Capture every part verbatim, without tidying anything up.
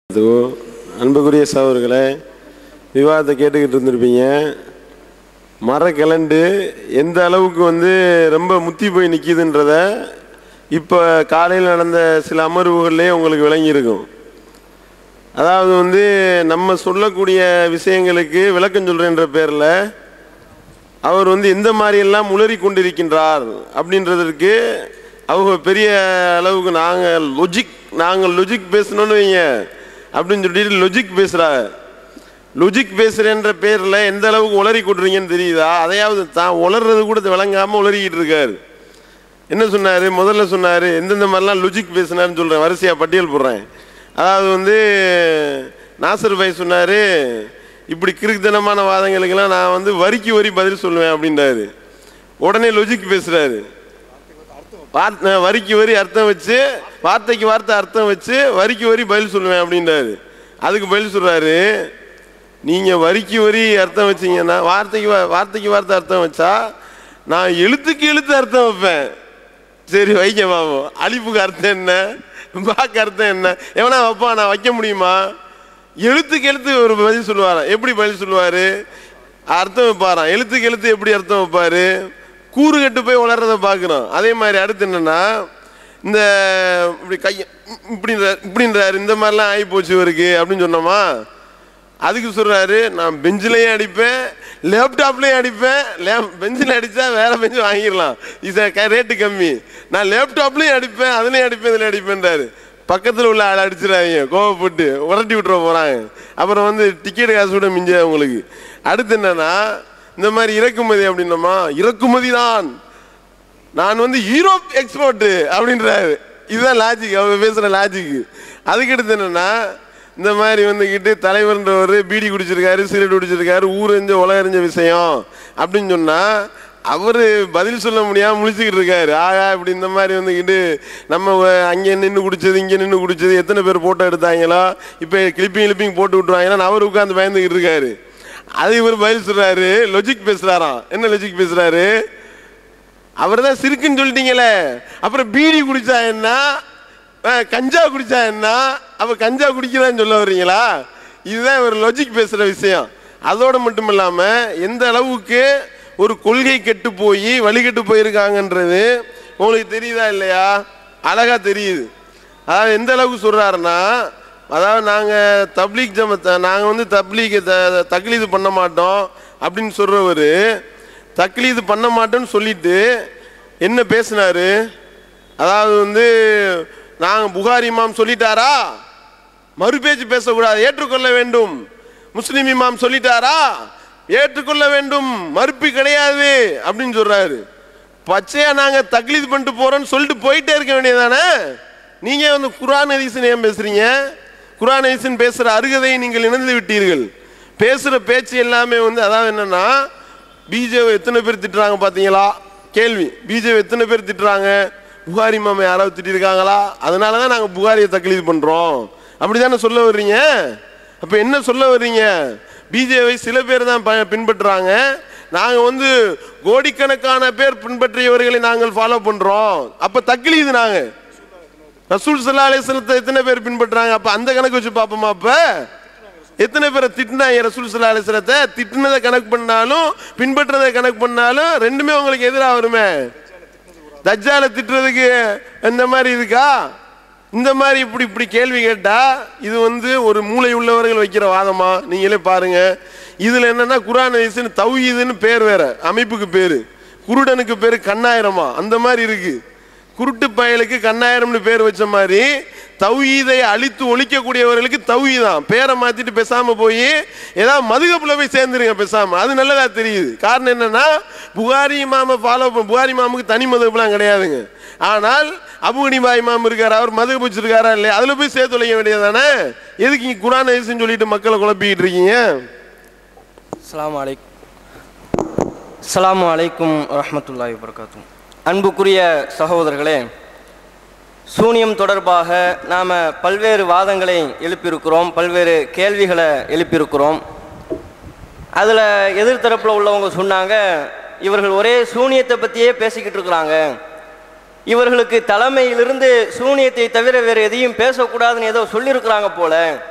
அன்புக்குரிய சகோதரர்களே, விவாதத்தை கேட்டுக்கிட்டு இருந்திருப்பீங்க. மரக்கிழண்டு எந்த அளவுக்கு வந்து ரொம்ப முத்தி போய் நிற்கிதுன்றத இப்போ காலையில் நடந்த சில அமர்வுகள்லேயே உங்களுக்கு விளங்கியிருக்கும். அதாவது வந்து நம்ம சொல்லக்கூடிய விஷயங்களுக்கு விளக்கம் சொல்கிறேன்ற பேரில் அவர் வந்து எந்த மாதிரியெல்லாம் உளறி கொண்டிருக்கின்றார் அப்படின்றதற்கு அவங்க பெரிய அளவுக்கு நாங்கள் லொஜிக் நாங்கள் லொஜிக் பேசணுன்னு வைங்க அப்படின்னு சொல்லிட்டு லொஜிக் பேசுகிறாங்க. லொஜிக் பேசுகிறேன்ற பேரில் எந்த அளவுக்கு உளறி கொட்டுறீங்கன்னு தெரியுதா? அதையாவது தான் உளர்றது கூட விளங்காமல் உளறிக்கிட்டு இருக்காரு. என்ன சொன்னார்? முதல்ல சொன்னார் எந்தெந்த மாதிரிலாம் லொஜிக் பேசினார்னு சொல்கிறேன், வரிசையாக பட்டியல் போடுறேன். அதாவது வந்து நாசர் பாய் சொன்னார், இப்படி கிறுக்குத்தனமான வாதங்களுக்கெல்லாம் நான் வந்து வரிக்கு வரி பதில் சொல்லுவேன் அப்படின்றாரு. உடனே லொஜிக் பேசுகிறாரு, வார்த்தை வரிக்கு வரி அர்த்தம் வச்சு வார்த்தைக்கு வார்த்தை அர்த்தம் வச்சு வரிக்கு வரி பதில் சொல்லுவேன் அப்படின்றாரு. அதுக்கு பதில் சொல்கிறாரு, நீங்கள் வரிக்கு வரி அர்த்தம் வச்சிங்கன்னா வார்த்தைக்கு வார்த்தைக்கு வார்த்தை அர்த்தம் வச்சா நான் எழுத்துக்கு எழுத்து அர்த்தம் வைப்பேன். சரி வைக்க பாப்போம். அலிப்புக்கு அர்த்தம் என்ன, பாக்கு அர்த்தம் என்ன, எவனா வைப்பா? நான் வைக்க முடியுமா? எழுத்துக்கு எழுத்து ஒரு பதில் சொல்லுவாராம். எப்படி பதில் சொல்லுவார்? அர்த்தம் வைப்பாராம். எழுத்துக்கு எழுத்து எப்படி அர்த்தம் வைப்பார்? கூறு கட்டு போய் வளர்றதை பார்க்குறோம். அதே மாதிரி அடுத்து என்னென்னா, இந்த இப்படி கையை இப்படின்ற இப்படின்றாரு, இந்த மாதிரிலாம் ஆகி போச்சு இவருக்கு அப்படின்னு சொன்னோமா, அதுக்கு சொல்கிறாரு, நான் பெஞ்சிலையும் அடிப்பேன் லேப்டாப்லேயும் அடிப்பேன். லே பெஞ்சில் அடித்தா வேறு பெஞ்சு வாங்கிடலாம், இது ரேட்டு கம்மி. நான் லேப்டாப்லேயும் அடிப்பேன், அதுலேயும் அடிப்பேன், இதில் அடிப்பேன்றாரு. பக்கத்தில் உள்ள ஆள் அடிச்சிடாதீங்க, கோவப்பட்டு உரட்டி விட்டுற போகிறாங்க. அப்புறம் வந்து டிக்கெட் காசு கூட மிஞ்ச அவங்களுக்கு. அடுத்து என்னென்னா, இந்த மாதிரி இறக்குமதி அப்படின்னோமா, இறக்குமதி தான் நான் வந்து யூரோப் எக்ஸ்போர்ட்டு அப்படின்றாரு. இதுதான் லாஜிக், அவங்க பேசுகிற லாஜிக்கு. அதுக்கடுத்து என்னென்னா, இந்த மாதிரி வந்துக்கிட்டு தலைவர்ன்றவர் பீடி குடிச்சிருக்காரு, சிகரெட் குடிச்சிருக்காரு, ஊரறிஞ்ச உலகறிஞ்ச விஷயம் அப்படின்னு சொன்னால் அவர் பதில் சொல்ல முடியாமல் முழிச்சுக்கிட்டு இருக்காரு. ஆகா இப்படி இந்த மாதிரி வந்துக்கிட்டு நம்ம அங்கே நின்று குடிச்சது இங்கே நின்று குடிச்சது எத்தனை பேர் ஃபோட்டோ எடுத்தாங்களோ, இப்போ கிளிப்பிங் கிளிப்பிங் போட்டு விட்டுருவாங்கன்னா அவர் உட்காந்து பயந்துக்கிட்டு இருக்காரு. அது இவர் பதில் சொல்கிறாரு, லொஜிக் பேசுகிறாராம். என்ன லொஜிக் பேசுகிறாரு? அவர் தான் சிறுக்குன்னு சொல்லிட்டீங்களே, அப்புறம் பீடி குடித்தா என்ன, கஞ்சா குடித்தா என்ன, அப்போ கஞ்சா குடிக்கிறான்னு சொல்ல வர்றீங்களா? இதுதான் இவர் லொஜிக் பேசுகிற விஷயம். அதோடு மட்டும் இல்லாமல் எந்த அளவுக்கு ஒரு கொள்கை கெட்டு போய் வழிகெட்டு போயிருக்காங்கன்றது உங்களுக்கு தெரியுதா இல்லையா? அழகாக தெரியுது. அதாவது எந்த அளவுக்கு சொல்கிறாருன்னா, அதாவது நாங்கள் தப்லீக் ஜமத்தை நாங்கள் வந்து தப்லீக் த தக்லீது பண்ண மாட்டோம் அப்படின்னு சொல்கிறவர், தக்லீது பண்ண மாட்டோன்னு சொல்லிட்டு என்ன பேசினார்? அதாவது வந்து நாங்கள் புகாரி இமாம் சொல்லிட்டாரா, மறுபேச்சு பேசக்கூடாது, ஏற்றுக்கொள்ள வேண்டும். முஸ்லீம் இமாம் சொல்லிட்டாரா, ஏற்றுக்கொள்ள வேண்டும், மறுப்பு கிடையாது அப்படின்னு சொல்கிறாரு. பச்சையாக நாங்கள் தக்லீது பண்ணிட்டு போகிறோன்னு சொல்லிட்டு போயிட்டே இருக்க வேண்டியதானே? நீங்கள் வந்து குர்ஆன் ஹதீஸ்னு ஏன் பேசுகிறீங்க? குர்ஆன் ஹதீஸ்னு பேசுகிற அருகதையை நீங்கள் இணைந்து விட்டீர்கள். பேசுகிற பேச்சு எல்லாமே வந்து அதாவது என்னென்னா, பிஜேபி எத்தனை பேர் திட்டுறாங்க பார்த்தீங்களா? கேள்வி, பிஜேபி எத்தனை பேர் திட்டுறாங்க? புகாரி இமாமை யாராவது திட்டிருக்காங்களா? அதனால தான் நாங்கள் புகாரியை தக்லீது பண்ணுறோம் அப்படி தானே சொல்ல வர்றீங்க? அப்போ என்ன சொல்ல வர்றீங்க? பிஜேபி சில பேர் தான் பின்பற்றுறாங்க, நாங்கள் வந்து கோடிக்கணக்கான பேர் பின்பற்றியவர்களை நாங்கள் ஃபாலோ பண்ணுறோம். அப்போ தக்லீது நாங்கள் ரசூல் ஸல்லல்லாஹு அலைஹி வஸல்லம் எத்தனை பேர் பின்பற்றுறாங்க? அப்போ அந்த கணக்கு வச்சு பார்ப்போமா? அப்போ எத்தனை பேரை திட்டினாங்க ரசூல் ஸல்லல்லாஹு அலைஹி வஸல்லத்தை? திட்டினதை கணக்கு பண்ணாலும் பின்பற்றதை கணக்கு பண்ணாலும் ரெண்டுமே உங்களுக்கு எதிராக வருமே. தஜ்ஜாலை திட்டுறதுக்கு இந்த மாதிரி இருக்கா? இந்த மாதிரி இப்படி இப்படி கேள்வி கேட்டால் இது வந்து ஒரு மூளை உள்ளவர்கள் வைக்கிற வாதமா? நீங்களே பாருங்க. இதில் என்னன்னா, குர்ஆன் ஹதீஸ்னு தௌஹீதுன்னு பேர் வேற, அமைப்புக்கு பேர். குருடனுக்கு பேர் கண்ணாயிரமா, அந்த மாதிரி இருக்கு. குருட்டு பயலுக்கு கண்ணாயிரம்னு பேர் வச்ச மாதிரி தௌஹீதை அழித்து ஒழிக்கக்கூடியவர்களுக்கு தௌஹீதான் பேரை மாற்றிட்டு பேசாமல் போய் ஏதாவது மதுகப்புல போய் சேர்ந்துருங்க பேசாமல். அது நல்லதா தெரியுது. காரணம் என்னன்னா, புகாரி இமாமை ஃபாலோ பண்ண, புகாரி இமாமுக்கு தனி மதுகப்புலாம் கிடையாதுங்க. ஆனால் அபு ஹனீஃபா இமாம் இருக்கார், அவர் மதுகப்பு வச்சிருக்காரா இல்லையா? அதில் போய் சேர்த்து ஒழிக்க வேண்டியதானே? எதுக்கு இங்கே குர்ஆன் ஹதீஸ்னு சொல்லிட்டு மக்களை குழப்பிக்கிட்டு இருக்கீங்க? அஸ்ஸலாமு அலைக்கும் அஸ்ஸலாமு அலைக்கும் வரஹ்மத்துல்லாஹி வபரகாத்துஹு. அன்புக்குரிய சகோதரர்களே, சூனியம் தொடர்பாக நாம் பல்வேறு வாதங்களை எழுப்பியிருக்கிறோம், பல்வேறு கேள்விகளை எழுப்பியிருக்கிறோம். அதில் எதிர்த்தரப்பில் உள்ளவங்க சொன்னாங்க, இவர்கள் ஒரே சூனியத்தை பற்றியே பேசிக்கிட்டு இருக்கிறாங்க, இவர்களுக்கு தலைமையிலிருந்து சூனியத்தை தவிர வேறு எதையும் பேசக்கூடாதுன்னு ஏதோ சொல்லியிருக்கிறாங்க போல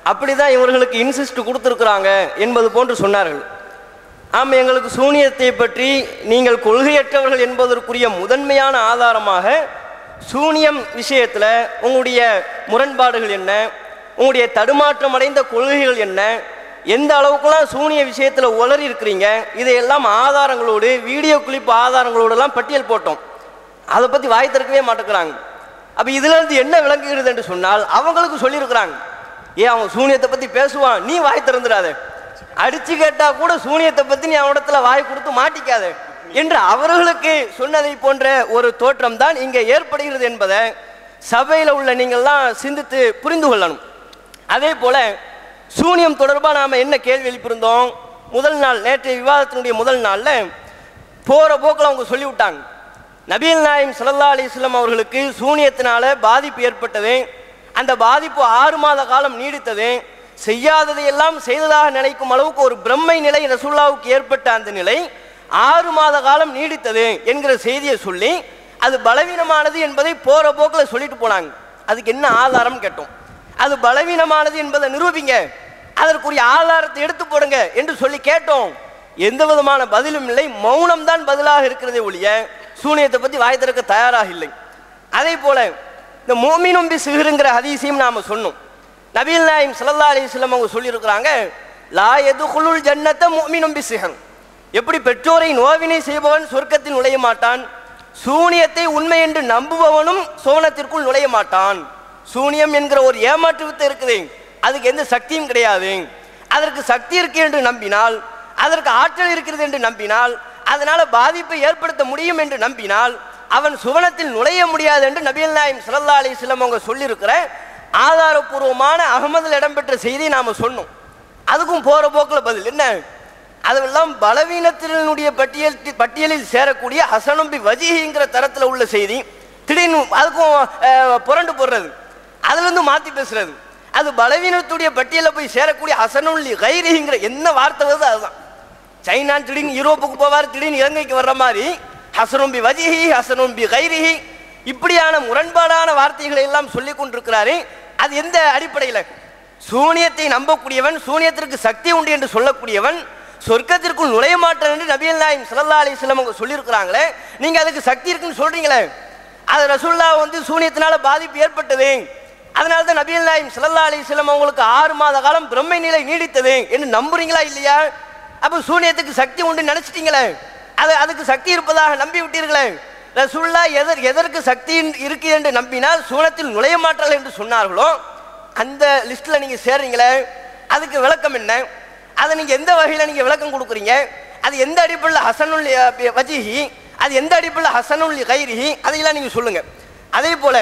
அப்படிதான் இவர்களுக்கு இன்சிஸ்ட் கொடுத்துருக்குறாங்க என்பது போன்று சொன்னார்கள். ஆம், எங்களுக்கு சூனியத்தை பற்றி நீங்கள் கொள்கையற்றவர்கள் என்பதற்குரிய முதன்மையான ஆதாரமாக சூனியம் விஷயத்தில் உங்களுடைய முரண்பாடுகள் என்ன, உங்களுடைய தடுமாற்றம் அடைந்த கொள்கைகள் என்ன, எந்த அளவுக்குலாம் சூனிய விஷயத்தில் உளறி இருக்கிறீங்க, இதையெல்லாம் ஆதாரங்களோடு வீடியோ கிளிப் ஆதாரங்களோடெல்லாம் பட்டியல் போட்டோம். அதை பற்றி வாய் திறக்கவே மாட்டேங்கிறாங்க. அப்போ இதிலிருந்து என்ன விளங்குகிறது என்று சொன்னால் அவங்களுக்கு சொல்லியிருக்கிறாங்க, ஏ அவன் சூனியத்தை பற்றி பேசுவான், நீ வாய் திறந்துடாத, அடிச்சு கேட்டா கூட சூனியத்தை பற்றி நீ அவனிடத்துல வாய் கொடுத்து மாட்டிக்காத என்று அவர்களுக்கு சொன்னதை போன்ற ஒரு தோற்றம் தான் இங்கே ஏற்படுகிறது என்பதை சபையில் உள்ள நீங்கள்லாம் சிந்தித்து புரிந்து கொள்ளணும். அதே போல சூனியம் தொடர்பாக நாம் என்ன கேள்வி எழுப்பியிருந்தோம்? முதல் நாள், நேற்றைய விவாதத்தினுடைய முதல் நாளில் போகிற போக்கில் அவங்க சொல்லிவிட்டாங்க, நபிகள் நாயகம் ஸல்லல்லாஹு அலைஹி வஸல்லம் அவர்களுக்கு சூனியத்தினால பாதிப்பு ஏற்பட்டது, அந்த பாதிப்பு ஆறு மாத காலம் நீடித்தது, செய்யாததையெல்லாம் செய்ததாக நினைக்கும் அளவுக்கு ஒரு பிரம்மை நிலை ரசூலுல்லாஹ்வுக்கு ஏற்பட்ட அந்த நிலை ஆறு மாத காலம் நீடித்தது என்கிற செய்தியை சொல்லி அது பலவீனமானது என்பதை போகிற போக்கில் சொல்லிட்டு போனாங்க. அதுக்கு என்ன ஆதாரம் கேட்டோம். அது பலவீனமானது என்பதை நிரூபிங்க, அதற்குரிய ஆதாரத்தை எடுத்து போடுங்க என்று சொல்லி கேட்டோம். எந்த விதமான பதிலும் இல்லை, மௌனம் தான் பதிலாக இருக்கிறதே ஒழிய சூனியத்தை பற்றி வாய் திறக்க தயாராக இல்லை. அதே போல இந்த முஃமினும் பிசிஹ்ருங்கிற ஹதீஸையும் நாம் சொன்னோம். நபிகள் நாயகம் ஸல்லல்லாஹு அலைஹி வஸல்லம் அவங்க சொல்லியிருக்கிறாங்க, லா யதுகுலுல் ஜன்னத முஃமினும் பிசிஹ்ர். எப்படி பெற்றோரை நோவினை செய்பவன் சொர்க்கத்தில் நுழைய மாட்டான், சூனியத்தை உண்மை என்று நம்புபவனும் சோனத்திற்குள் நுழைய மாட்டான். சூனியம் என்கிற ஒரு ஏமாற்று வித்தை இருக்குது, அதுக்கு எந்த சக்தியும் கிடையாது. அதற்கு சக்தி இருக்கு என்று நம்பினால், அதற்கு ஆற்றல் இருக்கிறது என்று நம்பினால், அதனால பாதிப்பை ஏற்படுத்த முடியும் என்று நம்பினால் அவன் சுவனத்தில் நுழைய முடியாது என்று நபிகள் நாயகம் ஸல்லல்லாஹு அலைஹி வஸல்லம் அவங்க சொல்லியிருக்கிற ஆதாரபூர்வமான அகமதில் இடம்பெற்ற செய்தியை நாம் சொன்னோம். அதுக்கும் போகிற போக்கில் பதில் என்ன? அதெல்லாம் பலவீனத்தினுடைய பட்டியல் பட்டியலில் சேரக்கூடிய ஹசனும் பி வஜீஹிங்கிற தரத்தில் உள்ள செய்தி, திடீர்னு அதுக்கும் புரண்டு போடுறது, அதுலேருந்து மாற்றி பேசுறது. அது பலவீனத்துடைய பட்டியலில் போய் சேரக்கூடிய ஹசனுல் லி கைரிஹிங்கிற என்ன வார்த்தை வருது அதுதான். சைனா திடீர்னு யூரோப்புக்கு போவார், திடீர்னு இலங்கைக்கு வர்ற மாதிரி ஹசனும் பி வஜீஹி ஹசனும் பி கைரிஹி இப்படியான முரண்பாடான வார்த்தைகளை எல்லாம் சொல்லி கொண்டிருக்கிறாரு. அது எந்த அடிப்படையில்? சூனியத்தை நம்பக்கூடியவன், சூனியத்திற்கு சக்தி உண்டு என்று சொல்லக்கூடியவன் சொர்க்கத்திற்குள் நுழைய மாட்டான் என்று நபிகள் நாயகம் ஸல்லல்லாஹு அலைஹி வஸல்லம் அவங்க சொல்லியிருக்கிறாங்களே, நீங்க அதுக்கு சக்தி இருக்குன்னு சொல்றீங்களே, அது ரசூலுல்லாஹ் வந்து சூனியத்தினால பாதிப்பு ஏற்பட்டது, அதனால தான் நபிகள் நாயகம் ஸல்லல்லாஹு அலைஹி வஸல்லம் அவங்களுக்கு ஆறு மாத காலம் பிரம்மை நிலை நீடித்தது என்று நம்புறீங்களா இல்லையா? அப்போ சூனியத்துக்கு சக்தி உண்டு நினைச்சிட்டீங்களே, அது அதுக்கு சக்தி இருப்பதாக நம்பி விட்டீர்களே. ரசூலுல்லாஹ் எதர் எதற்கு சக்தி இருக்கு என்று நம்பினால் சூனத்தில் நுழைய மாட்டார்கள் என்று சொன்னார்களோ அந்த லிஸ்ட்ல நீங்க சேர்றீங்களே, அதுக்கு விளக்கம் என்ன? அதை நீங்க எந்த வகையில் நீங்க விளக்கம் கொடுக்குறீங்க? அது எந்த அடிப்படையில் ஹசனுல் வஜீஹி, அது எந்த அடிப்படையில் ஹசனுல் கைரிஹி, அதையெல்லாம் நீங்க சொல்லுங்க. அதே போல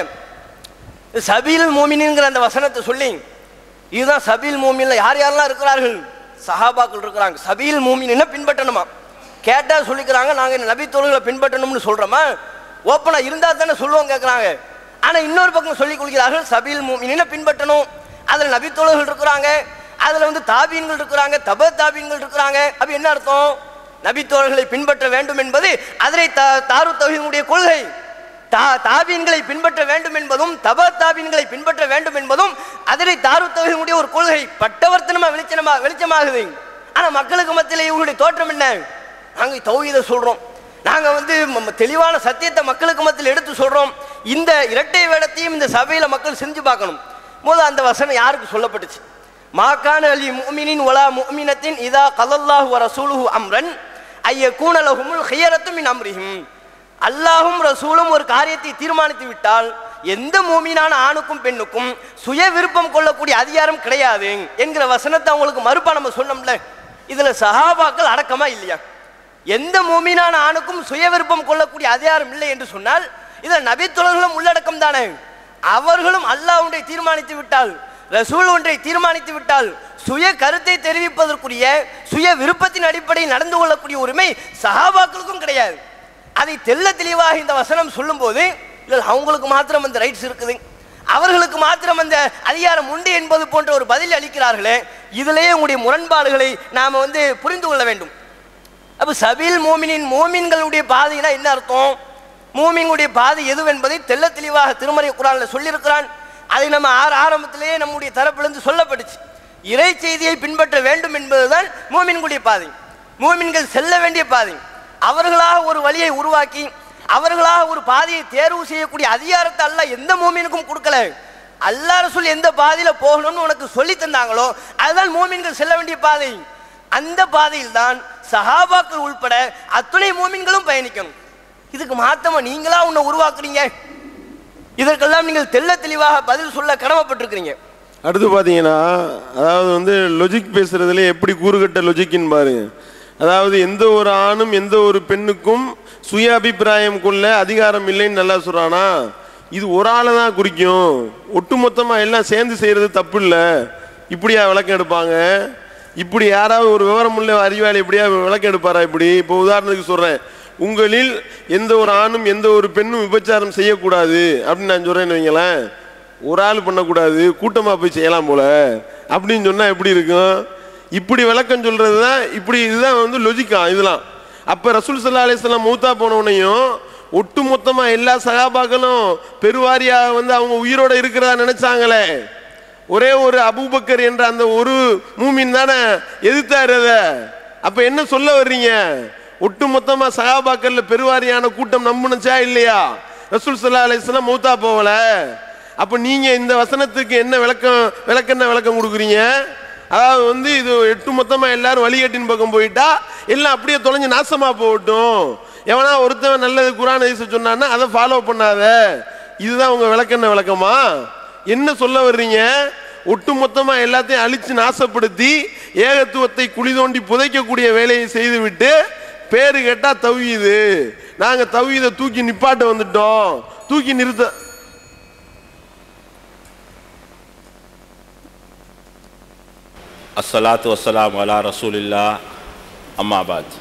சபீல் மூமின்ங்கிற அந்த வசனத்தை சொல்லி, இதுதான் சபீல் மூமின்ல யார் யாரெல்லாம் இருக்கிறார்கள்? சஹாபாக்கள் இருக்கிறாங்க. சபீல் மூமின் பின்பற்றணுமா கேட்டா சொல்லிக்கிறாங்க, நாங்க நபி தோழர்களை பின்பற்றணும்னு சொல்றோமா? ஓப்பனா இருந்தா தானே சொல்லுவோம் கேட்குறாங்க. ஆனா இன்னொரு பக்கம் சொல்லிக் கொள்கிறார்கள் சபீல் மூமினை பின்பற்றணும், அதுல நபி தோழர்கள் இருக்கிறாங்க, அதுல வந்து தாபீன்கள் இருக்கிறாங்க, தப தாபீன்கள் இருக்கிறாங்க. அப்ப என்ன அர்த்தம்? நபி தோழர்களை பின்பற்ற வேண்டும் என்பது அதனை தாரு தௌஹீதுடைய கொள்கை. தா தாபீன்களை பின்பற்ற வேண்டும் என்பதும் தப தாபீன்களை பின்பற்ற வேண்டும் என்பதும் அதனை தாரு தௌஹீதுடைய ஒரு கொள்கை. பட்டவர்த்தனமா வெளிச்சமா வெளிச்சமாகுது. ஆனா மக்களுக்கு மத்தியில் இவங்களுடைய தோற்றம் என்ன? நாங்க தௌஹீதை சொல்றோம், நாங்க வந்து தெளிவான சத்தியத்தை மக்களுக்கு மத்தியில் எடுத்து சொல்றோம். இந்த இரட்டை வேடத்தையும் இந்த சபையில மக்கள் செஞ்சு பார்க்கணும். முதல்ல அந்த வசனம் யாருக்கு சொல்லப்பட்டுச்சு? மாகான அலி முஃமினின் வலா முஃமினத்தின் இதா கலல்லாஹு வ ரசூலுஹு அம்ரன் ஐயகூன லஹுமுல் ஹியரத்து மின் அம்ரிஹிம். அல்லாஹும் ரசூலும் ஒரு காரியத்தை தீர்மானித்து விட்டால் எந்த மூமினான ஆணுக்கும் பெண்ணுக்கும் சுய விருப்பம் கொள்ளக்கூடிய அதிகாரம் கிடையாது என்கிற வசனத்தை அவங்களுக்கு மறுப்பா நம்ம சொன்னோம்ல. இதுல சஹாபாக்கள் அடக்கமா இல்லையா? எந்த மூமினான ஆணுக்கும் சுய விருப்பம் கொள்ளக்கூடிய அதிகாரம் இல்லை என்று சொன்னால் இதில் நபி தோழர்களும் உள்ளடக்கம் தானே. அவர்களும் அல்லாஹ் ஒன்றை தீர்மானித்து விட்டால், ரசூல் ஒன்றை தீர்மானித்து விட்டால் சுய கருத்தை தெரிவிப்பதற்குரிய சுய விருப்பத்தின் அடிப்படையில் நடந்து கொள்ளக்கூடிய உரிமை சஹாபாக்களுக்கும் கிடையாது. அதை தெல்ல தெளிவாக இந்த வசனம் சொல்லும் போது அவங்களுக்கு மாத்திரம் அந்த ரைட்ஸ் இருக்குது, அவர்களுக்கு மாத்திரம் அந்த அதிகாரம் உண்டு என்பது போன்ற ஒரு பதில் அளிக்கிறார்களே, இதிலேயே உங்களுடைய முரண்பாடுகளை நாம வந்து புரிந்து கொள்ள வேண்டும். அப்ப சபீல் மூமினின் மூமின்களுடைய பாதைனா என்ன அர்த்தம்? மூமின்களுடைய பாதை எது என்பதை தெல்ல தெளிவாக திருமறை குர்ஆன்ல சொல்லியிருக்கிறான். அதை நம்ம ஆரம்பத்திலேயே நம்முடைய தரப்பிலிருந்து சொல்லப்பட்டுச்சு. இறை செய்தியை பின்பற்ற வேண்டும் என்பதுதான் மூமின்களுடைய பாதை, மூமின்கள் செல்ல வேண்டிய பாதை. அவர்களாக ஒரு வழியை உருவாக்கி அவர்களாக ஒரு பாதையை தேர்வு செய்யக்கூடிய அதிகாரத்தை அல்லாஹ் எந்த மூமினுக்கும் கொடுக்கல. அல்லாஹ் ரசூல் எந்த பாதையில போகணும்னு உனக்கு சொல்லி தந்தாங்களோ அதுதான் மூமின்கள் செல்ல வேண்டிய பாதை. அந்த பாதையில் தான் சஹாபாக்கள் உள்பட அத்துணை மூமின்களும் பயணிக்கணும். இதுக்கு மாத்தமா நீங்களா உன்னை உருவாக்குறீங்க. இதற்கெல்லாம் நீங்கள் தெள்ள தெளிவாக பதில் சொல்ல கடமைப்பட்டிருக்கிறீங்க. அடுத்து பார்த்தீங்கன்னா, அதாவது வந்து லொஜிக் பேசுறதுல எப்படி கூறுகட்ட லொஜிக்னு பாருங்க. அதாவது எந்த ஒரு ஆணும் எந்த ஒரு பெண்ணுக்கும் சுய அபிப்பிராயம் கொள்ள அதிகாரம் இல்லைன்னு நல்லா சொல்றானா, இது ஒரு ஆளை தான் குறிக்கும், ஒட்டுமொத்தமாக எல்லாம் சேர்ந்து செய்யறது தப்பு இல்லை. இப்படியா விளக்கம் எடுப்பாங்க? இப்படி யாராவது ஒரு விவரம் உள்ள அறிவாளி இப்படியா விளக்கம் எடுப்பாரா? இப்படி இப்போ உதாரணத்துக்கு சொல்றேன், உங்களில் எந்த ஒரு ஆணும் எந்த ஒரு பெண்ணும் விபச்சாரம் செய்யக்கூடாது அப்படின்னு நான் சொல்றேன்னு வைங்களேன், ஒரு ஆள் பண்ணக்கூடாது கூட்டமாக போய் செய்யலாம் போல அப்படின்னு சொன்னால் எப்படி இருக்கும்? இப்படி விளக்கம் சொல்றது தான், இப்படி இதுதான் வந்து லொஜிக்கா இதெல்லாம். அப்போ ரசூல் ஸல்லல்லாஹு அலைஹி வஸல்லம் மௌத்தா போனவனையும் ஒட்டு மொத்தமாக எல்லா சகாபாக்களும் பெருவாரியாக வந்து அவங்க உயிரோட இருக்கிறதா நினைச்சாங்களே, ஒரே ஒரு அபூபக்கர் என்ற அந்த ஒரு மூமின் தானே எதிர்த்தாரு. அப்ப என்ன சொல்ல வர்றீங்க? ஒட்டு மொத்தமா சகாபாக்கள்ல பெருவாரியான கூட்டம் நம்புனுச்சா இல்லையா? ரசூல் ஸல்லல்லாஹு அலைஹி வஸல்லம் மௌத்தா போகல. அப்ப நீங்க இந்த வசனத்துக்கு என்ன விளக்கம் விளக்கம் என்ன விளக்கம் கொடுக்குறீங்க? அதாவது வந்து இது எட்டு மொத்தமா எல்லாரும் வழிகட்டின் பக்கம் போயிட்டா எல்லாம் அப்படியே தொலைஞ்சு நாசமா போகட்டும், எவனா ஒருத்தவன் நல்லது குர்ஆன் ஹதீஸ் சொன்னான்னா அதை ஃபாலோ பண்ணாத, இதுதான் உங்க விளக்கம் என்ன விளக்கமா? என்ன சொல்ல வர்றீங்க? ஒட்டு மொத்தமா எல்லாத்தையும் அழிச்சு நாசப்படுத்தி ஏகத்துவத்தை குழி தோண்டி புதைக்கக்கூடிய வேலையை செய்துவிட்டு பேரு கேட்டா தௌஹீது, நாங்க தௌஹீதை தூக்கி நிப்பாட்ட வந்துட்டோம், தூக்கி நிறுத்த. அஸ்ஸலாத்து வஸ்ஸலாமு அலா ரசூலில்லாஹ், அம்மா பாத்.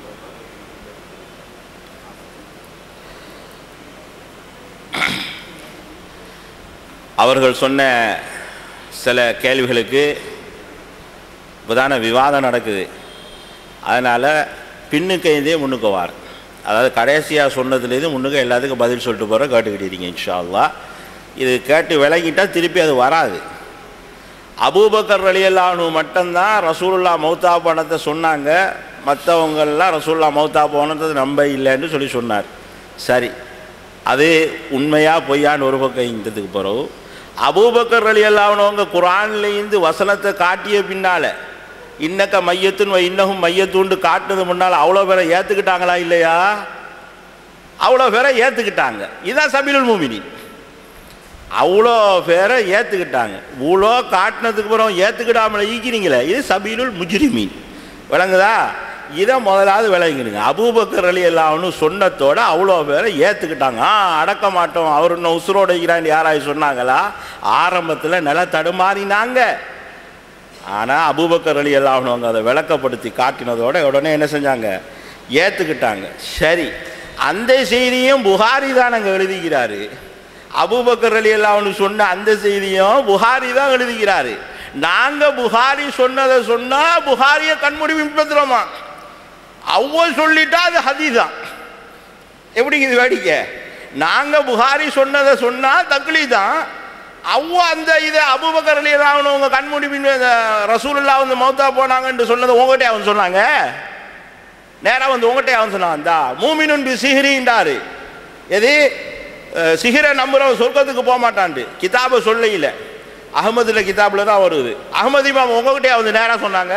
அவர்கள் சொன்ன சில கேள்விகளுக்கு இப்போதான விவாதம் நடக்குது. அதனால் பின்னுக்கு இதே முன்னுக்கு வார், அதாவது கடைசியாக சொன்னதுலேருந்து முன்னுக்கு எல்லாத்துக்கும் பதில் சொல்லிட்டு போகிற கேட்டுக்கிட்டீங்க இன்ஷா அல்லாஹ். இது கேட்டு விளங்கிட்டால் திருப்பி அது வராது. அபூபக்கர் ரலியல்லாஹு அன்ஹு மட்டும்தான் ரசூலுல்லாஹ் மௌத்தா போனதை சொன்னாங்க, மற்றவங்கள்லாம் ரசூலுல்லாஹ் மௌத்தா போனது நம்ப இல்லைன்னு சொல்லி சொன்னார். சரி, அது உண்மையாக பொய்யான்னு ஒரு பக்கம் இந்ததுக்கு பிறகு அபூபக்கர் ரலியல்லாஹு அன்ஹு குர்ஆன்லேருந்து வசனத்தை காட்டிய பின்னால் இன்னக்க மையத்துன்னு இன்னகும் மையத்துண்டு காட்டுறது முன்னால் அவ்வளோ பேரை ஏற்றுக்கிட்டாங்களா இல்லையா? அவ்வளோ பேரை ஏற்றுக்கிட்டாங்க. இதுதான் சபீலுல் முஃமினீன். அவ்வளோ பேரை ஏற்றுக்கிட்டாங்க. இவ்வளோ காட்டினதுக்கு அப்புறம் ஏற்றுக்கிடாமல் ஈக்கிறீங்களே, இது சபீலுல் முஜ்ரிமீன். விளங்குதா? இதை முதலாவது விளங்கிடுங்க. அபூபக்கர் ரலியல்லாஹு அன்ஹு சொன்னதோட அவ்வளோ பேரை ஏற்றுக்கிட்டாங்க. ஆ அடக்க மாட்டோம், அவர் இன்னும் உசுரோட இருக்கிறான்னு யாராவது சொன்னாங்களா? ஆரம்பத்தில் நில தடுமாறினாங்க. ஆனால் அபூபக்கர் ரலியல்லாஹு அன்ஹு அவங்க அதை விளக்கப்படுத்தி காட்டினதோட உடனே என்ன செஞ்சாங்க? ஏற்றுக்கிட்டாங்க. சரி, அந்த செய்தியும் புகாரி தான் அங்கே எழுதிக்கிறாரு. அபூபக்கர் ரலியல்லாஹு அன்ஹு சொன்ன அந்த செய்தியும் புகாரி தான் எழுதுகிறாரு. நாங்கள் புகாரி சொன்னதை சொன்னால் புகாரியை கண்மூடி பின்பற்றுறோமா? அவ்வளவு சொல்லிட்டா அது ஹதீஸ் தான். எப்படிங்க இது வேடிக்கை? நாங்கள் புகாரி சொன்னதை சொன்னால் தக்லீத் தான். அவ்வளோ அந்த இதை அபூபக்கர் ரலியல்லாஹு அன்ஹு அவங்க கண்மூடி பின் ரசூலுல்லாஹ் வந்து மௌத்தா போனாங்கன்னு சொன்னதை உங்கள்கிட்ட அவன் சொன்னாங்க. நேராக வந்து உங்கள்கிட்ட அவன் சொன்னான், அந்த மூமினுன் பி சிஹ்ரின்றாரு. எது சிஹிரை நம்புறவன் சொர்க்கத்துக்கு போக மாட்டான்ட்டு கிதாபை சொல்ல இல்லை, அகமதுல கிதாபில் தான் வருது. அகமது இமாம் உங்ககிட்டே வந்து நேராக சொன்னாங்க?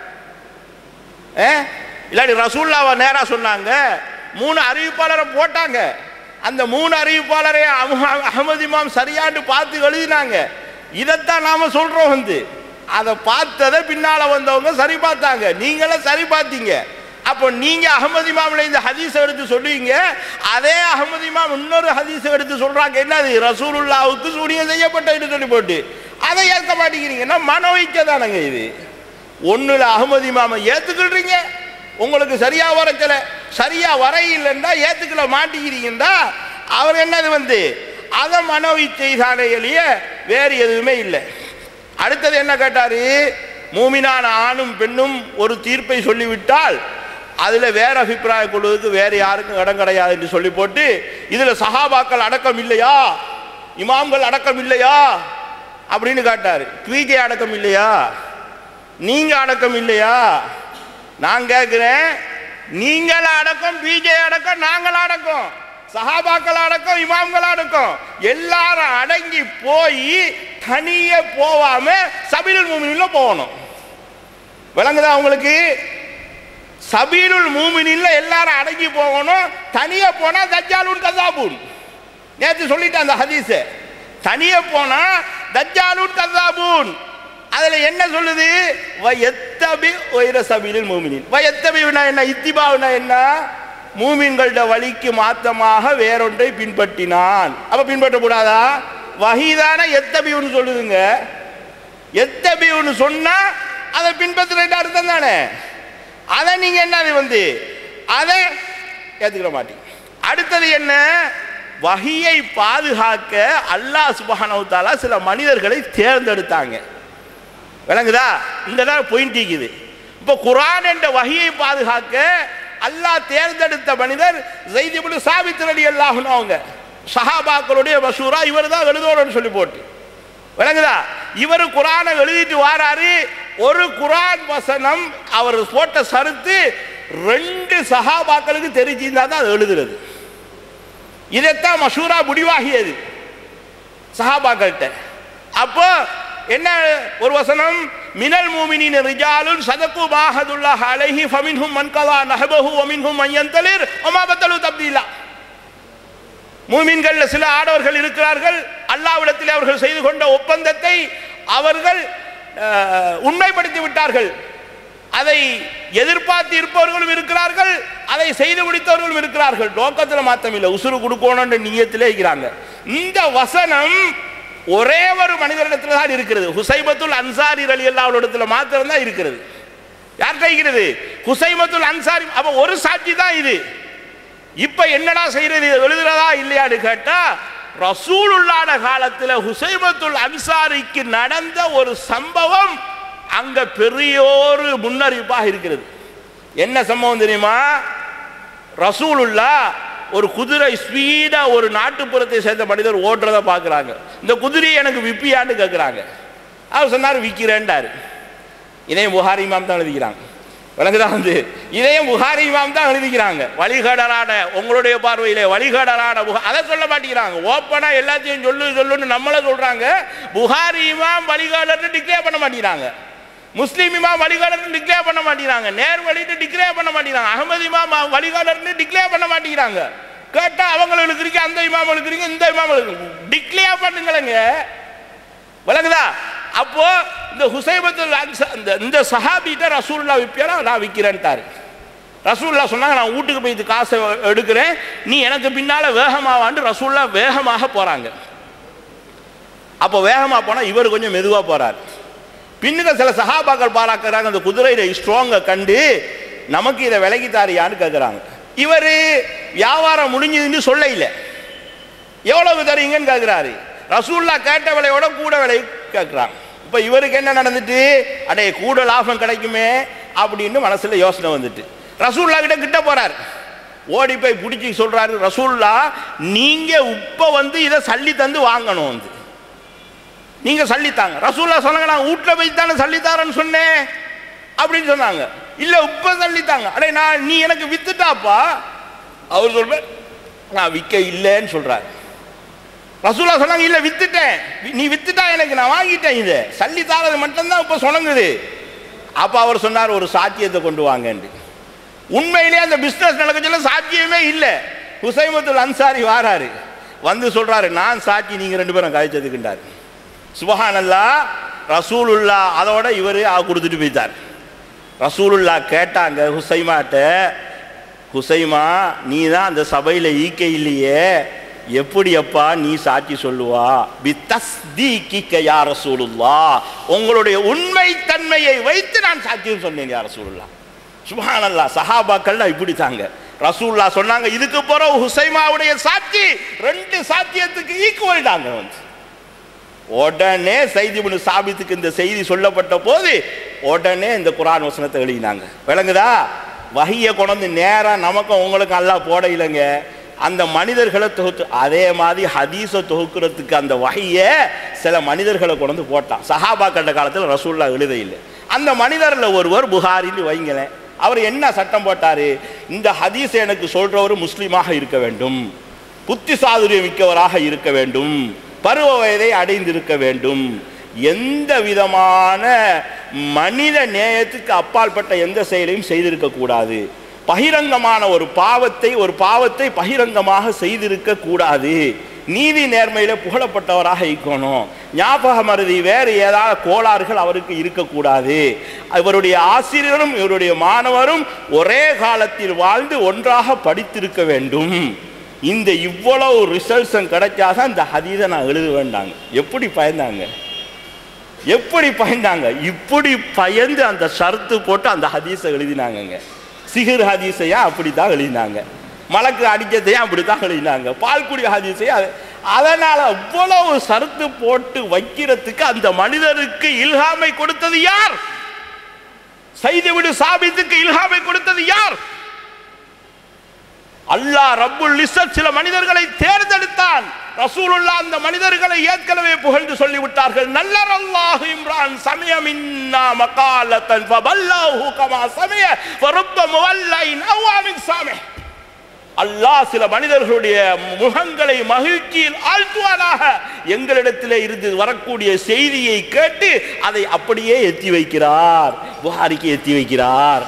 ஏ இல்லாட்டி ரசூலுல்லாஹ் நேராக சொன்னாங்க? மூணு அறிவிப்பாளரை போட்டாங்க. அந்த மூணு அறிவிப்பாளரை அகமது இமாம் சரியாண்டு பார்த்து எழுதினாங்க. இதைத்தான் நாம சொல்றோம். வந்து அதை பார்த்ததை பின்னால வந்தவங்க சரி பார்த்தாங்க, நீங்களும் சரி பார்த்தீங்க. அப்போ நீங்க அகமது இமாம்ல இந்த ஹதீஸை எடுத்து சொல்லுவீங்க, அதே அகமது இமாம் இன்னொரு ஹதீஸை எடுத்து சொல்றாங்க, என்னது ரசூலுல்லாஹ்வுக்கு சூனியம் செய்யப்பட்டது சொல்லி போட்டு அதை ஏற்க மாட்டேங்கிறீங்கன்னா மனோவிக்க தானங்க இது. ஒன்னுல அகமது இமாமை ஏத்துக்கிடுறீங்க, உங்களுக்கு சரியா வரச்சல சரியா வர இல்லைன்னா ஏத்துக்கல மாட்டிக்கிறீங்கன்னா அவர் என்னது வந்து அதை மனோவிச்சை தானையிலேய வேறு எதுவுமே இல்லை. அடுத்தது என்ன கேட்டாரு? மூமினான ஆணும் பெண்ணும் ஒரு தீர்ப்பை சொல்லிவிட்டால் அதுல வேற அபிப்பிராயம் கொள்வதற்கு வேற யாருக்கும் இடம் கிடையாது என்று சொல்லி போட்டு இதுல சஹாபாக்கள் அடக்கம் இல்லையா, இமாம்கள் அடக்கம் இல்லையா அப்படின்னு கேட்டாரு. பீஜே அடக்கம் இல்லையா? நீங்க அடக்கம் இல்லையா? நான் கேட்கிறேன், நீங்கள் அடக்கம், பிஜே அடக்கம், நாங்கள் அடக்கம், சஹாபாக்கள் அடக்கம், இமாம்கள் அடக்கம், எல்லாரும் அடங்கி போய் தனியே போவாம சபீலுல் மூமினின்ல போகணும். விளங்குதா உங்களுக்கு? சபீலுல் மூமினின்ல எல்லாரும் அடங்கி போகணும். தனியே போனா தஜ்ஜாலுன் கஸாபுன். நேற்று சொல்லிட்டேன் அந்த ஹதீஸ. தனியே போனா தஜ்ஜாலுன் கஸாபுன். அதுல என்ன சொல்லுது? வயத்தபி வைர சபீலுல் மூமினின். வயத்தபினா என்ன? இத்திபாவுனா என்ன? மூமின்களோட வழிக்கு மாத்தமாக வேறொன்றை பின்பற்றினான். அப்ப பின்பற்றக்கூடாதா? வஹீதான எத்தபின்னு சொல்லுதுங்க. எத்தபின்னு சொன்னா அதை பின்பற்ற அர்த்தம் தானே. அதை நீங்க என்ன வந்து அதை ஏத்துக்கிற மாட்டீங்க. அடுத்தது என்ன? வஹியை பாதுகாக்க அல்லாஹ் சுப்ஹானஹு வ தஆலா சில மனிதர்களை தேர்ந்தெடுத்தாங்க. விளங்குதா? இந்த தான் பாயிண்ட் இருக்குது. இப்போ குர்ஆன் என்ற வஹியை பாதுகாக்க அல்லாஹ் தேர்ந்தெடுத்த மனிதர் ஸைத் இப்னு சாபித் ரலியல்லாஹு அன்ஹு. அவங்க சஹாபாக்களுடைய மஷூரா இவர் தான் எழுதணும்னு சொல்லி போட்டு. விளங்குதா? இவர் குர்ஆனை எழுதிட்டு வாராரு. ஒரு குர்ஆன் வசனம் அவர் போட்ட சருத்து ரெண்டு சஹாபாக்களுக்கு தெரிஞ்சிருந்தா தான் அது எழுதுறது. இதைத்தான் மஷூரா முடிவாகியது சஹாபாக்கள்கிட்ட. அப்போ என்ன ஒரு வசனம்? மினல் மூமினீன ரிஜாலுன் ஸதகு மாஹதுல்லாஹ் அலைஹி ஃபமின்ஹும் மன் கலா நஹபஹு வ மின்ஹும் மன் யன்தலிர் வ மா பதலு தப்தீலா. மூமின்கள் சில ஆடவர்கள் இருக்கிறார்கள், அல்லாஹ்விடத்தில் அவர்கள் செய்து கொண்ட ஒப்பந்தத்தை அவர்கள் உண்மைப்படுத்தி விட்டார்கள். அதை எதிர்பார்த்து இருப்பவர்களும் இருக்கிறார்கள், அதை செய்து முடித்தவர்களும் இருக்கிறார்கள். நோக்கத்தில் மாத்தம் இல்லை, உசுறு கொடுக்கணும்ன்ற நியத்திலே இருக்கிறாங்க. இந்த வசனம் ஒரே ஒரு மனிதரிடத்தில் தான் இருக்கிறது. ஹுசைபத்துல் அன்சாரி ரலியல்லாஹு அன்ஹு இடத்துல மாத்திரம் தான் இருக்கிறது. யார்கிட்ட இருக்கிறது? ஹுசைபத்துல் அன்சாரி. அப்ப ஒரு சாட்சி தான் இது. இப்ப என்னடா செய்யறது? எழுதுறதா இல்லையான்னு கேட்டா, ரசூலுல்லாஹ் காலத்தில் ஹுசைபத்துல் அன்சாரிக்கு நடந்த ஒரு சம்பவம் அங்க பெரியோரு முன்னறிவிப்பாக இருக்கிறது. என்ன சம்பவம் தெரியுமா? ரசூலுல்லாஹ் ஒரு குதிரை ஸ்பீடா ஒரு நாட்டுப்புறத்தை சேர்ந்த மனிதர் ஓடுறத பாக்குறாங்க. இந்த குதிரையை எனக்கு விப்பியான்னு கேட்கிறாங்க. அவர் சொன்னார் விற்கிறேன்டாரு. இதையும் புகாரி இமாம் தான் எழுதிக்கிறாங்க. விளங்குதா? வந்து இதையும் புகாரி இமாம் தான் எழுதிக்கிறாங்க. வழிகடலான உங்களுடைய பார்வையிலே வழிகடலான அதை சொல்ல மாட்டேங்கிறாங்க. ஓப்பனா எல்லாத்தையும் சொல்லு சொல்லுன்னு நம்மள சொல்றாங்க. புகாரி இமாம் வழிகாடர்னு டிக்ளேர் பண்ண மாட்டேங்கிறாங்க. முஸ்லீம் இமாம் வழிகாடர்னு டிக்ளேர் பண்ண மாட்டேங்கிறாங்க. நேர் வழின்னு டிக்ளேர் பண்ண மாட்டேங்கிறாங்க. அகமது இமாம் வழிகாடர்னு டிக்ளேர் பண்ண மாட்டேங்கிறாங்க. கேட்டா அவங்களுக்கு இருக்கு, அந்த இமாமலுக்கு இருக்கு, இந்த இமாமலுக்கு டிக்ளேர் பண்ணுங்களேங்க. விளங்குதா? அப்போ இந்த ஹுசைபத்துல் அன்சாரி இந்த சஹாபிட்ட ரசூலுல்லாஹ் விற்பியாரா? நான் விற்கிறேன்ட்டாரு. ரசூலுல்லாஹ் சொன்னாங்க, நான் வீட்டுக்கு போய் இது காசை எடுக்கிறேன், நீ எனக்கு பின்னால வேகமாவான்னு ரசூலுல்லாஹ் வேகமாக போறாங்க. அப்போ வேகமா போனா இவர் கொஞ்சம் மெதுவா போறாரு. பின்னுக்கு சில சஹாபாக்கள் பாராக்குறாங்க, அந்த குதிரையில ஸ்ட்ராங்க கண்டு நமக்கு இதை விலகி தாரியான்னு கேட்குறாங்க. இவர் வியாபாரம் முடிஞ்சதுன்னு சொல்ல இல்லை, எவ்வளவு தரீங்கன்னு கேட்குறாரு. ரசூலுல்லாஹ் கேட்ட விலையோட கூட விலை கேட்குறாங்க. இப்போ இவருக்கு என்ன நடந்துட்டு, அடே கூட லாபம் கிடைக்குமே அப்படின்னு மனசுல யோசனை வந்துட்டு ரசூலுல்லாஹ் கிட்ட கிட்ட போறாரு. ஓடி போய் பிடிச்சி சொல்றாரு, ரசூலுல்லாஹ் நீங்க இப்ப வந்து இதை சல்லி தந்து வாங்கணும், வந்து நீங்க சல்லித்தாங்க. ரசூலுல்லாஹ் சொன்னாங்க, நான் வீட்டில் போய் தானே சல்லித்தாரன்னு சொன்னேன் அப்படின்னு சொன்னாங்க. இல்ல உப்ப சல்லித்தாங்க. அடே நான் நீ எனக்கு வித்துட்டாப்பா. அவர் சொல்ற நான் விற்க இல்லைன்னு சொல்றாரு. ரசூலுல்லாஹ் சொன்னாங்க, இல்ல வித்துட்டேன், நீ வித்துட்டா எனக்கு நான் வாங்கிட்டேன், இதை சல்லித்தாரது மட்டும்தான் இப்ப சொன்னங்குது. அப்ப அவர் சொன்னார், ஒரு சாட்சியத்தை கொண்டு வாங்கன்னு. உண்மையிலேயே அந்த பிசினஸ் நடக்க சொல்ல சாட்சியமே இல்லை. ஹுசைபத்துல் அன்சாரி வாராரு, வந்து சொல்றாரு, நான் சாட்சி, நீங்க ரெண்டு பேரும் கழிச்சதுக்குண்டாரு. சுப்ஹானல்லாஹ். ரசூலுல்லாஹ் அதோட இவரு கொடுத்துட்டு போயிட்டார். ரசூலுல்லாஹ் கேட்டாங்க ஹுசைமாட்ட, ஹுசைமா நீ தான் அந்த சபையில ஈக்க இல்லையே, எப்படி அப்பா நீ சாட்சி சொல்லுவா? பித்தஸ்தீகிக யா ரசூலுல்லாஹ், உங்களுடைய உண்மை தன்மையை வைத்து நான் சாட்சியம் சொன்னேன் யா ரசூலுல்லாஹ். சுப்ஹானல்லாஹ். சஹாபாக்கள்னா இப்படி தாங்க. ரசூலுல்லாஹ் சொன்னாங்க, இதுக்கு பிறகு ஹுசைமாவுடைய சாட்சி ரெண்டு சாட்சியத்துக்கு ஈக்குவல் தாங்க. வந்து உடனே ஸைத் இப்னு சாபித்துக்கு இந்த செய்தி சொல்லப்பட்ட போது உடனே இந்த குர்ஆன் வசனத்தை எழுதினாங்க. விளங்குதா? வஹியை கொண்டு நேரா நமக்கும் உங்களுக்கு அல்லாஹ் போட இல்லைங்க, அந்த மனிதர்களை தொகுத்து. அதே மாதிரி ஹதீஸை தொகுக்கிறதுக்கு அந்த வஹியை சில மனிதர்களை கொண்டு போட்டான். சஹாபாக்கள் காலத்தில் ரசூலுல்லாஹ் எழுத இல்லை. அந்த மனிதரில் ஒருவர் புகாரின்னு வைங்களேன். அவர் என்ன சட்டம் போட்டாரு? இந்த ஹதீஸ் எனக்கு சொல்றவர் முஸ்லீமாக இருக்க வேண்டும், புத்தி சாதுரியம் மிக்கவராக இருக்க வேண்டும், பருவ வயதை அடைந்திருக்க வேண்டும், எந்த விதமான மனித நேயத்துக்கு அப்பாற்பட்ட எந்த செயலையும் செய்திருக்க கூடாது, பகிரங்கமான ஒரு பாவத்தை ஒரு பாவத்தை பகிரங்கமாக செய்திருக்க கூடாது, நீதி நேர்மையில புகழப்பட்டவராக இருக்கணும், ஞாபக மருதி வேறு ஏதாவது கோளாறுகள் அவருக்கு இருக்கக்கூடாது, இவருடைய ஆசிரியரும் இவருடைய மாணவரும் ஒரே காலத்தில் வாழ்ந்து ஒன்றாக படித்திருக்க வேண்டும். இந்த இவ்வளவு ரிசல்ட்ஸும் கிடைச்சாதான் இந்த ஹதீஸை நான் எழுத வேண்டாங்க. எப்படி பயந்தாங்க, எப்படி பயந்தாங்க? இப்படி பயந்து அந்த ஷர்த்து போட்டு அந்த ஹதீஸை எழுதினாங்க. சிஹர் ஹதீஸையா அப்படித்தான் எழுதினாங்க, மலக்கு அடிச்சதையா அப்படித்தான் எழுதினாங்க, பால்குடி ஹதீஸையா. அதனால அவ்வளவு ஷர்த்து போட்டு வைக்கிறதுக்கு அந்த மனிதருக்கு இல்ஹாமை கொடுத்தது யார்? சையத் இப்னு சாபித்துக்கு இல்ஹாமை கொடுத்தது யார்? அல்லாஹ் ரப்புல் இஸ்ஸத் சில மனிதர்களை தேர்ந்தெடுத்தான். ரசூலுல்லாஹ் அந்த மனிதர்களை ஏற்கனவே புகழ்ந்து சொல்லிவிட்டார்கள். நல்லர் அல்லாஹு இம்ரான் சமிய மின்னா மகாலத்தன் ஃபபல்லஹு கமா சமிய ஃபரப்ப முவல்லைன் அவாமின் சாமி. அல்லாஹ் சில மனிதர்களுடைய முகங்களை மகிழ்ச்சியில் ஆழ்த்துவானாக. எங்களிடத்திலே இருந்து வரக்கூடிய செய்தியை கேட்டு அதை அப்படியே எத்தி வைக்கிறார், புகாரிக்கு எத்தி வைக்கிறார்.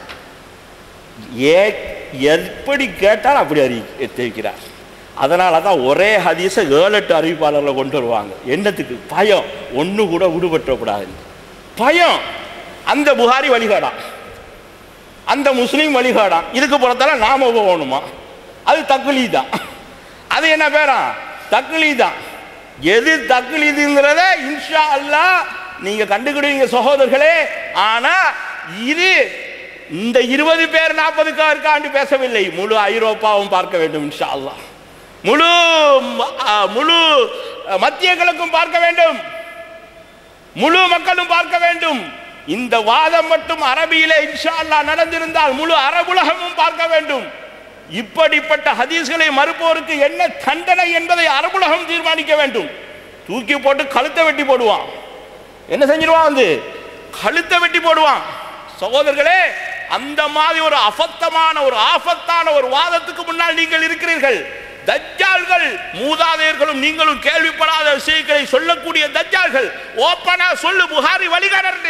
ஏ எப்படி கேட்டால் அப்படி அறி எத்தி வைக்கிறார். அதனால தான் ஒரே ஹதீஸை ஏழு எட்டு அறிவிப்பாளர்களை கொண்டு வருவாங்க. என்னத்துக்கு? பயம், ஒன்று கூட விடுபற்றக்கூடாது பயம். அந்த புகாரி வழிகாடான், அந்த முஸ்லீம் வழிகாடான், இதுக்கு புறத்தால நாம போகணுமா? அது தக்லீதான். அது என்ன பேரா? தக்லீதான். எது தக்லீதுங்கிறத இன்ஷா அல்லாஹ் நீங்க கண்டுக்கிடுவீங்க சகோதரர்களே. ஆனா இது இந்த இருபது பேர் நாற்பது பேருக்காண்டு பேசவில்லை, முழு ஐரோப்பாவும் பார்க்க வேண்டும் இன்ஷா அல்லாஹ், முழு முழு மத்திய கிழக்கும் பார்க்க வேண்டும், முழு மக்களும் பார்க்க வேண்டும். இந்த வாதம் மட்டும் அரபியிலே இன்ஷா அல்லாஹ் நடந்திருந்தால் முழு அரபுலகமும் பார்க்க வேண்டும். இப்படிப்பட்ட ஹதீஸ்களை மறுப்போருக்கு என்ன தண்டனை என்பதை அரபுலகம் தீர்மானிக்க வேண்டும். தூக்கி போட்டு கழுத்தை வெட்டி போடுவான். என்ன செஞ்சிருவான்? வந்து கழுத்தை வெட்டி போடுவான். சகோதரர்களே, அந்த மாதிரி ஒரு அபத்தமான ஒரு ஆபத்தான ஒரு வாதத்துக்கு முன்னால் நீங்கள் இருக்கிறீர்கள். தஜ்ஜால்கள், மூதாதையர்களும் நீங்களும் கேள்விப்படாத விஷயங்களை சொல்லக்கூடிய தஜ்ஜால்கள். ஓப்பனா சொல்லு புகாரி வழிகாடர்,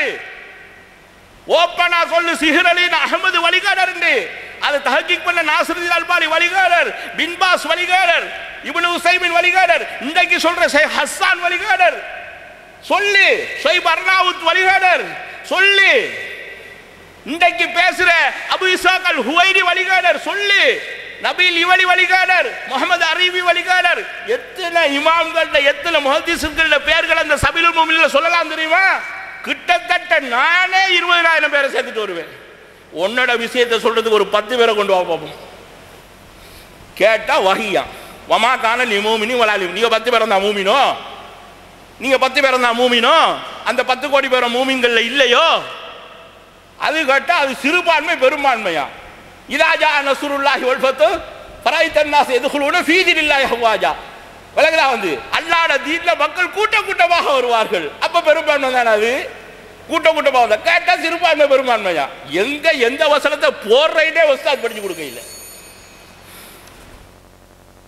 ஓப்பனா சொல்லு சிஹர் அலி அஹமது வழிகாடர், அதை தஹக்கீக் பண்ண நாசிருதீன் அல்பானி வழிகாடர், பின் பாஸ் வழிகாடர், இப்னு உஸைமின் வழிகாடர், இன்றைக்கு சொல்ற ஷேக் ஹஸ்ஸான் வழிகாடர் சொல்லு, ஷைப் அர்னாவுத் வழிகாடர் சொல்லு, இன்றைக்கு பேசுற அபு இஸ்ஹாக் அல் ஹுவைரி வழிகாடர் சொல்லு, நபீல் இவலி வழிகாடர், முகமது அரீபி வழிகாடர், எத்தனை இமாம்கள எத்தனை முஹத்திஸ்கள பேர்கள் அந்த சபீலுல் முஃமினீன்ல சொல்லலாம் தெரியுமா? கிட்டத்தட்ட நானே இருபதாயிரம் பேரை சேர்த்துட்டு வருவேன். உன்னோட விஷயத்தை சொல்றதுக்கு ஒரு பத்து பேரை கொண்டு வா பார்ப்போம். கேட்டா வஹியா வமா கான லிமூமினி வலாலி. நீங்க பத்து பேர் தான் மூமினோ, நீங்க பத்து பேர் தான் மூமினோ, அந்த பத்து கோடி பேர் மூமின்கள்ல இல்லையோ? அது கேட்டா அது சிறுபான்மை பெரும்பான்மையா? இதாஜா நஸ்ருல்லாஹி வல் ஃபத் ஃபரைத்தன் நாஸ் யதுகுலூன ஃபீ தீனில்லாஹி அஃவாஜா. விலகுதா? வந்து அல்லாஹ்வுடைய தீன்ல மக்கள் கூட்ட கூட்டமாக வருவார்கள். அப்ப பெரும்பான்மை தானே அது? கூட்ட கூட்டமாக வந்தா கேட்டா சிறுபான்மை பெரும்பான்மையா? எங்க எந்த வசனத்தை போடுறதே உஸ்தாத் படிச்சு கொடுக்க இல்லை.